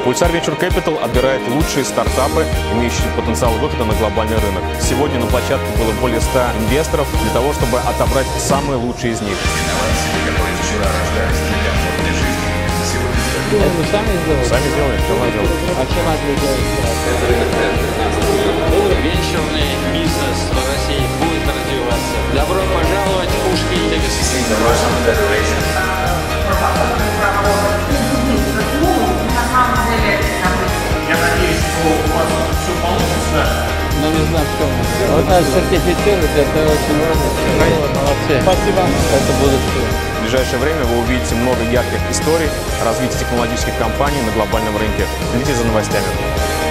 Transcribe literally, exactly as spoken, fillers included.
Pulsar Venture Capital отбирает лучшие стартапы, имеющие потенциал выхода на глобальный рынок. Сегодня на площадке было более ста инвесторов для того, чтобы отобрать самые лучшие из них. Это вы сами сделали? Сами сделали, все делали. А чем отличается? Венчурный бизнес в России будет развиваться. Добро пожаловать в Пушкин. Я надеюсь, что у вас все получится. Ну, не знаю, в чем. Вот нас сертифицировать, это очень важно. Молодцы. Спасибо. Это будущее. В ближайшее время вы увидите много ярких историй развития технологических компаний на глобальном рынке. Следите за новостями.